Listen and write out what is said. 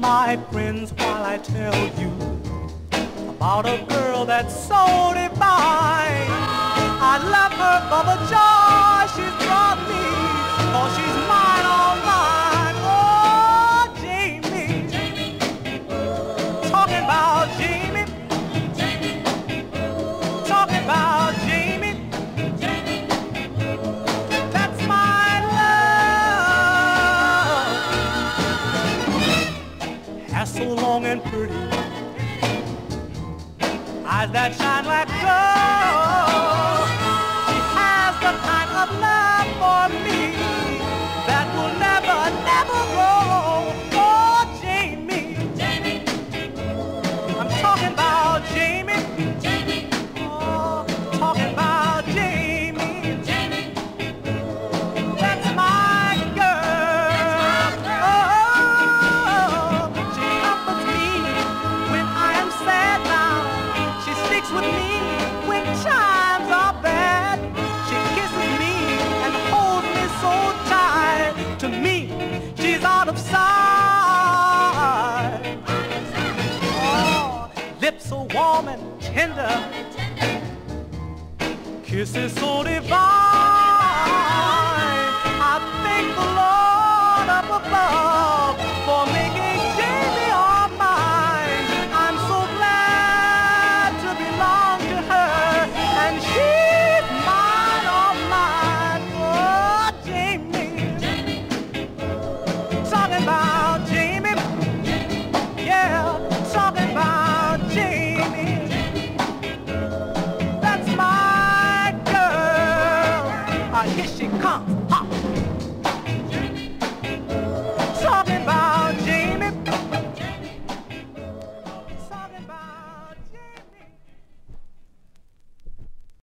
my friends, while I tell you about a girl that's so divine. I love her for the joy she's brought me, for she's mine, all mine. Oh, Jamie, talking about Jamie, talking about Jamie. That's my love. Hair so long and pretty, eyes that shine like gold. She has the kind of love for me that will never, never grow. Oh, Jamie, I'm talking about Jamie. Oh, talking about Jamie. That's my girl. Oh, she comforts me when I am sad now. She sticks with me when times are bad. She kisses me and holds me so tight. To me, she's out of sight. Oh, lips so warm and tender, kisses so divine. I thank the Lord up above for making Jamie all mine. I'm so glad to belong to her, and she's mine, all mine. Oh, Jamie, talking about Jamie, yeah, talking about Jamie. That's my girl. Here she comes.